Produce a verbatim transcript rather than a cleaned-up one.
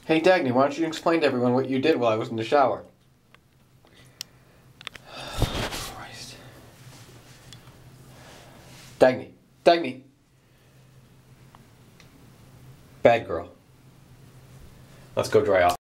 Hey Dagny, why don't you explain to everyone what you did while I was in the shower? Christ. Dagny. Dagny. Bad girl. Let's go dry off.